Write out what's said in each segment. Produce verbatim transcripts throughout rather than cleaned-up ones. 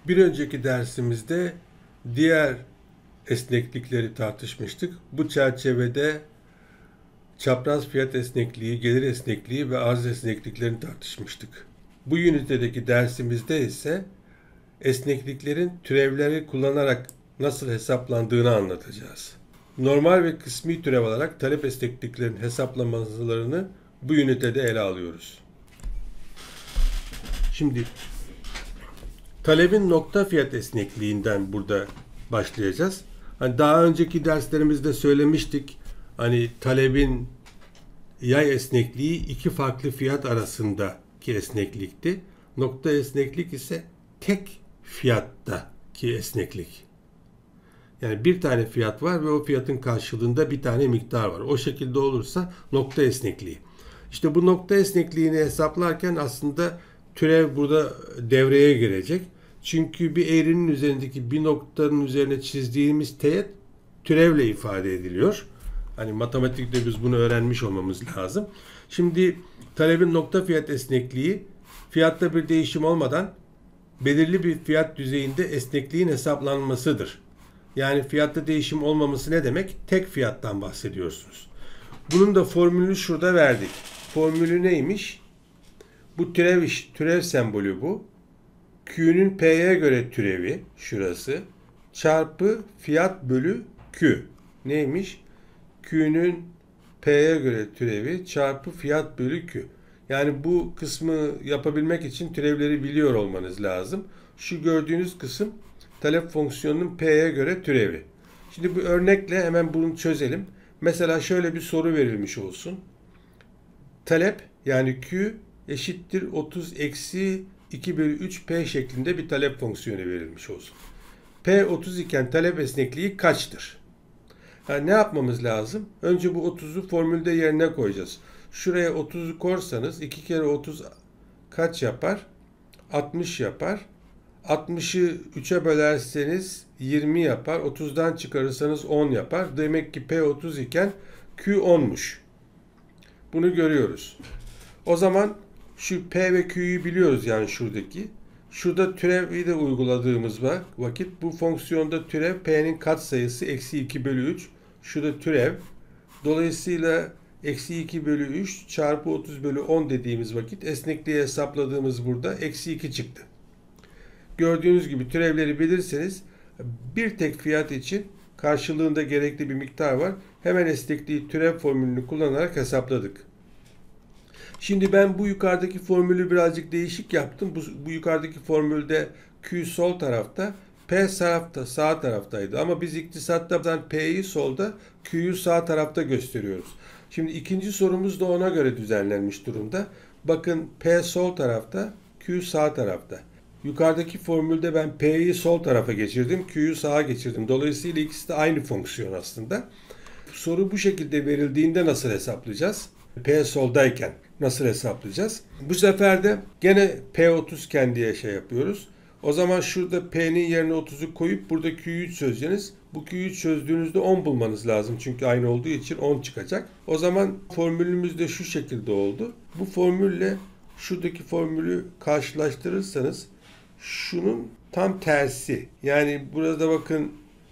Bir önceki dersimizde diğer esneklikleri tartışmıştık. Bu çerçevede çapraz fiyat esnekliği, gelir esnekliği ve arz esnekliklerini tartışmıştık. Bu ünitedeki dersimizde ise esnekliklerin türevleri kullanarak nasıl hesaplandığını anlatacağız. Normal ve kısmi türev olarak talep esnekliklerin hesaplamalarını bu ünitede ele alıyoruz. Şimdi talebin nokta fiyat esnekliğinden burada başlayacağız. Hani daha önceki derslerimizde söylemiştik. Hani talebin yay esnekliği iki farklı fiyat arasındaki esneklikti. Nokta esneklik ise tek fiyattaki esneklik. Yani bir tane fiyat var ve o fiyatın karşılığında bir tane miktar var. O şekilde olursa nokta esnekliği. İşte bu nokta esnekliğini hesaplarken aslında türev burada devreye girecek. Çünkü bir eğrinin üzerindeki bir noktanın üzerine çizdiğimiz teğet türevle ifade ediliyor. Hani matematikte biz bunu öğrenmiş olmamız lazım. Şimdi talebin nokta fiyat esnekliği fiyatta bir değişim olmadan belirli bir fiyat düzeyinde esnekliğin hesaplanmasıdır. Yani fiyatta değişim olmaması ne demek? Tek fiyattan bahsediyorsunuz. Bunun da formülünü şurada verdik. Formülü neymiş? Bu türev iş, türev sembolü bu. Q'nun P'ye göre türevi şurası çarpı fiyat bölü Q. Neymiş? Q'nun P'ye göre türevi çarpı fiyat bölü Q. Yani bu kısmı yapabilmek için türevleri biliyor olmanız lazım. Şu gördüğünüz kısım talep fonksiyonunun P'ye göre türevi. Şimdi bu örnekle hemen bunu çözelim. Mesela şöyle bir soru verilmiş olsun. Talep yani Q eşittir otuz eksi iki bölü üç P şeklinde bir talep fonksiyonu verilmiş olsun. P otuz iken talep esnekliği kaçtır? Yani ne yapmamız lazım? Önce bu otuzu formülde yerine koyacağız. Şuraya otuzu korsanız iki kere otuz kaç yapar? altmış yapar. altmışı üçe bölerseniz yirmi yapar. otuzdan çıkarırsanız on yapar. Demek ki P otuz iken Q onmuş. Bunu görüyoruz. O zaman şu P ve Q'yu biliyoruz yani şuradaki. Şurada türevi de uyguladığımız vakit bu fonksiyonda türev P'nin katsayısı eksi iki bölü üç. Şurada türev. Dolayısıyla eksi iki bölü üç çarpı otuz bölü on dediğimiz vakit esnekliği hesapladığımız burada eksi iki çıktı. Gördüğünüz gibi türevleri bilirseniz bir tek fiyat için karşılığında gerekli bir miktar var. Hemen esnekliği türev formülünü kullanarak hesapladık. Şimdi ben bu yukarıdaki formülü birazcık değişik yaptım. Bu, bu yukarıdaki formülde Q sol tarafta, P sağ, sağ taraftaydı. Ama biz iktisatta P'yi solda, Q'yu sağ tarafta gösteriyoruz. Şimdi ikinci sorumuz da ona göre düzenlenmiş durumda. Bakın P sol tarafta, Q sağ tarafta. Yukarıdaki formülde ben P'yi sol tarafa geçirdim, Q'yu sağa geçirdim. Dolayısıyla ikisi de aynı fonksiyon aslında. Soru bu şekilde verildiğinde nasıl hesaplayacağız? P soldayken nasıl hesaplayacağız? Bu sefer de gene P otuz iken diye şey yapıyoruz. O zaman şurada P'nin yerine otuzu koyup burada Q'yu çözeceksiniz. Bu Q'yu çözdüğünüzde on bulmanız lazım. Çünkü aynı olduğu için on çıkacak. O zaman formülümüz de şu şekilde oldu. Bu formülle şuradaki formülü karşılaştırırsanız şunun tam tersi. Yani burada bakın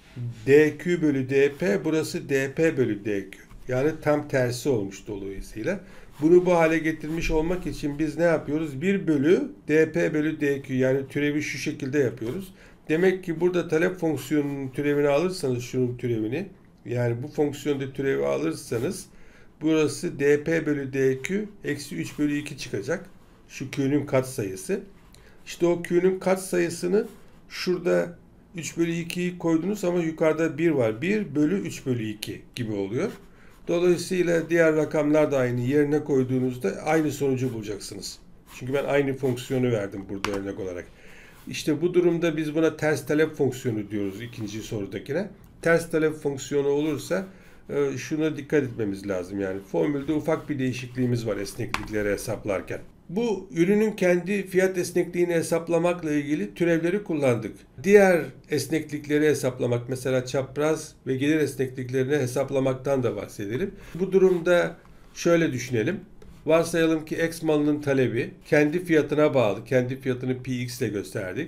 dq bölü dp, burası dp bölü dq. Yani tam tersi olmuş dolayısıyla. Bunu bu hale getirmiş olmak için biz ne yapıyoruz? bir bölü dp bölü dq, yani türevi şu şekilde yapıyoruz. Demek ki burada talep fonksiyonunun türevini alırsanız, şunun türevini, yani bu fonksiyonda türevi alırsanız burası dp bölü dq eksi üç bölü iki çıkacak. Şu q'nun katsayısı. İşte o q'nun katsayısını şurada üç bölü ikiyi koydunuz ama yukarıda bir var. bir bölü üç bölü iki gibi oluyor. Dolayısıyla diğer rakamlar da aynı. Yerine koyduğunuzda aynı sonucu bulacaksınız. Çünkü ben aynı fonksiyonu verdim burada örnek olarak. İşte bu durumda biz buna ters talep fonksiyonu diyoruz ikinci sorudakine. Ters talep fonksiyonu olursa şuna dikkat etmemiz lazım. Yani formülde ufak bir değişikliğimiz var esneklikleri hesaplarken. Bu ürünün kendi fiyat esnekliğini hesaplamakla ilgili türevleri kullandık. Diğer esneklikleri hesaplamak, mesela çapraz ve gelir esnekliklerini hesaplamaktan da bahsedelim. Bu durumda şöyle düşünelim. Varsayalım ki X malının talebi kendi fiyatına bağlı. Kendi fiyatını Px ile gösterdik.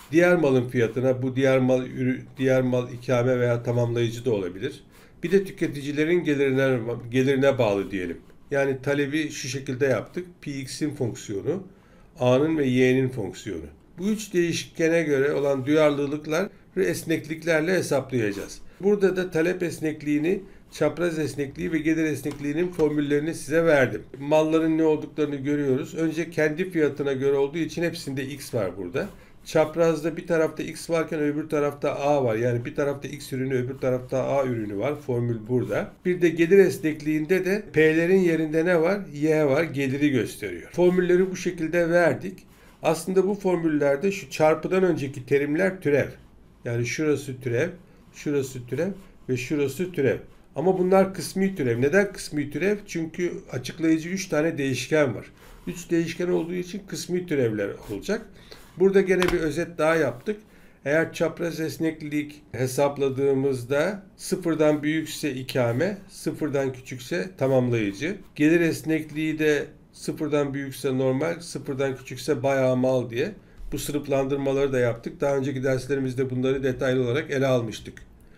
Diğer malın fiyatına, bu diğer mal diğer mal ikame veya tamamlayıcı da olabilir. Bir de tüketicilerin gelirine, gelirine bağlı diyelim. Yani talebi şu şekilde yaptık. Px'in fonksiyonu, A'nın ve Y'nin fonksiyonu. Bu üç değişkene göre olan duyarlılıklar ve esnekliklerle hesaplayacağız. Burada da talep esnekliğini, çapraz esnekliği ve gelir esnekliğinin formüllerini size verdim. Malların ne olduklarını görüyoruz. Önce kendi fiyatına göre olduğu için hepsinde X var burada. Çaprazda bir tarafta X varken öbür tarafta A var. Yani bir tarafta X ürünü, öbür tarafta A ürünü var. Formül burada. Bir de gelir esnekliğinde de P'lerin yerinde ne var? Y var. Geliri gösteriyor. Formülleri bu şekilde verdik. Aslında bu formüllerde şu çarpıdan önceki terimler türev. Yani şurası türev, şurası türev ve şurası türev. Ama bunlar kısmi türev. Neden kısmi türev? Çünkü açıklayıcı üç tane değişken var. üç değişken olduğu için kısmi türevler olacak. Burada gene bir özet daha yaptık. Eğer çapraz esneklik hesapladığımızda sıfırdan büyükse ikame, sıfırdan küçükse tamamlayıcı. Gelir esnekliği de sıfırdan büyükse normal, sıfırdan küçükse bayağı mal diye bu sınıflandırmaları da yaptık. Daha önceki derslerimizde bunları detaylı olarak ele almıştık.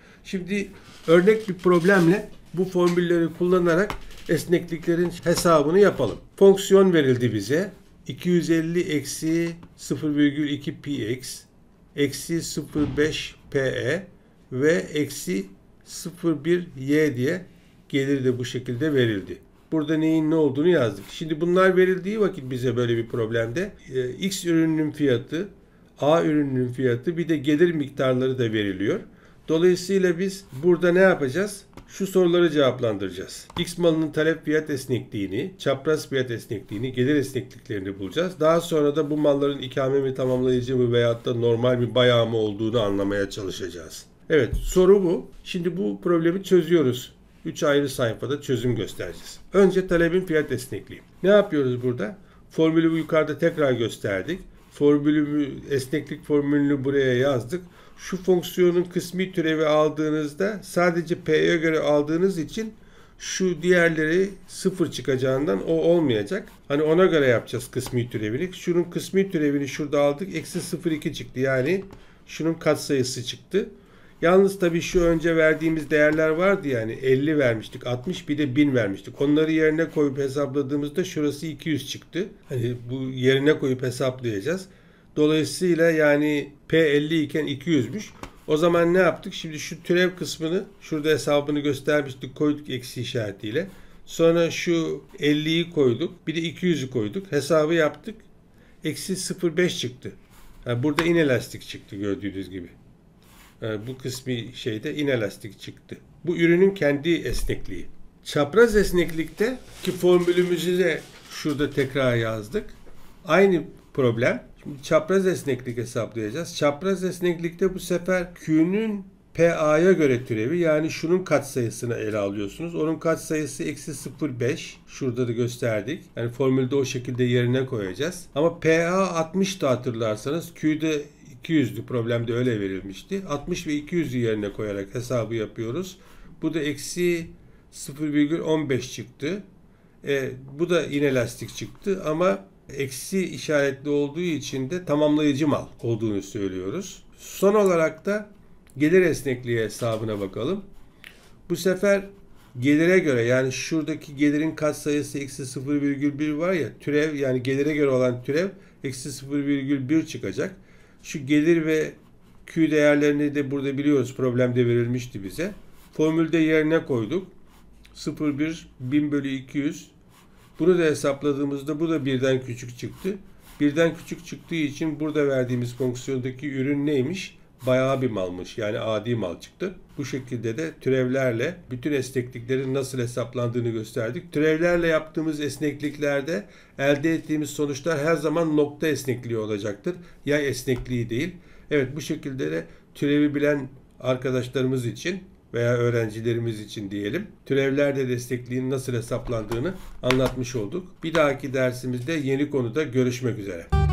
Şimdi örnek bir problemle bu formülleri kullanarak esnekliklerin hesabını yapalım. Fonksiyon verildi bize. iki yüz elli eksi sıfır virgül iki px eksi sıfır virgül beş pe ve eksi sıfır virgül bir y diye gelir de bu şekilde verildi. Burada neyin ne olduğunu yazdık. Şimdi bunlar verildiği vakit bize böyle bir problemde e, X ürününün fiyatı, A ürününün fiyatı bir de gelir miktarları da veriliyor. Dolayısıyla biz burada ne yapacağız? Şu soruları cevaplandıracağız. X malının talep fiyat esnekliğini, çapraz fiyat esnekliğini, gelir esnekliklerini bulacağız. Daha sonra da bu malların ikame mi, tamamlayıcı mı veyahut da normal bir bayağı mı olduğunu anlamaya çalışacağız. Evet, soru bu. Şimdi bu problemi çözüyoruz. üç ayrı sayfada çözüm göstereceğiz. Önce talebin fiyat esnekliği. Ne yapıyoruz burada? Formülü yukarıda tekrar gösterdik. Formülü, esneklik formülünü buraya yazdık. Şu fonksiyonun kısmi türevi aldığınızda sadece P'ye göre aldığınız için şu diğerleri sıfır çıkacağından o olmayacak. Hani ona göre yapacağız kısmi türevini. Şunun kısmi türevini şurada aldık. Eksi sıfır virgül iki çıktı. Yani şunun katsayısı çıktı. Yalnız tabii şu önce verdiğimiz değerler vardı yani elli vermiştik, altmış bir de bin vermiştik. Onları yerine koyup hesapladığımızda şurası iki yüz çıktı. Hani bu yerine koyup hesaplayacağız. Dolayısıyla yani P elli iken iki yüzmüş. O zaman ne yaptık? Şimdi şu türev kısmını şurada hesabını göstermiştik. Koyduk eksi işaretiyle. Sonra şu elliyi koyduk. Bir de iki yüzü koyduk. Hesabı yaptık. Eksi sıfır virgül beş çıktı. Yani burada inelastik çıktı gördüğünüz gibi. Yani bu kısmi şeyde inelastik çıktı. Bu ürünün kendi esnekliği. Çapraz esneklikte ki formülümüzü de şurada tekrar yazdık. Aynı problem. Şimdi çapraz esneklik hesaplayacağız. Çapraz esneklikte bu sefer Q'nun P A'ya göre türevi yani şunun katsayısını ele alıyorsunuz. Onun katsayısı eksi sıfır virgül beş. Şurada da gösterdik. Yani formülde o şekilde yerine koyacağız. Ama P A altmış da hatırlarsanız Q'de iki yüzdü. Problemde öyle verilmişti. altmış ve iki yüzü yerine koyarak hesabı yapıyoruz. Bu da eksi sıfır virgül on beş çıktı. E, bu da inelastik çıktı ama eksi işaretli olduğu için de tamamlayıcı mal olduğunu söylüyoruz. Son olarak da gelir esnekliği hesabına bakalım. Bu sefer gelire göre yani şuradaki gelirin katsayısı eksi sıfır virgül bir var ya türev yani gelire göre olan türev eksi sıfır virgül bir çıkacak. Şu gelir ve Q değerlerini de burada biliyoruz. Problemde verilmişti bize. Formülde yerine koyduk. sıfır virgül bir bin bölü iki yüz. Bunu da hesapladığımızda bu da birden küçük çıktı. Birden küçük çıktığı için burada verdiğimiz fonksiyondaki ürün neymiş? Bayağı bir malmış. Yani adi mal çıktı. Bu şekilde de türevlerle bütün esnekliklerin nasıl hesaplandığını gösterdik. Türevlerle yaptığımız esnekliklerde elde ettiğimiz sonuçlar her zaman nokta esnekliği olacaktır. Yay esnekliği değil. Evet bu şekilde de türevi bilen arkadaşlarımız için veya öğrencilerimiz için diyelim. Türevlerde destekliğin nasıl hesaplandığını anlatmış olduk. Bir dahaki dersimizde yeni konuda görüşmek üzere.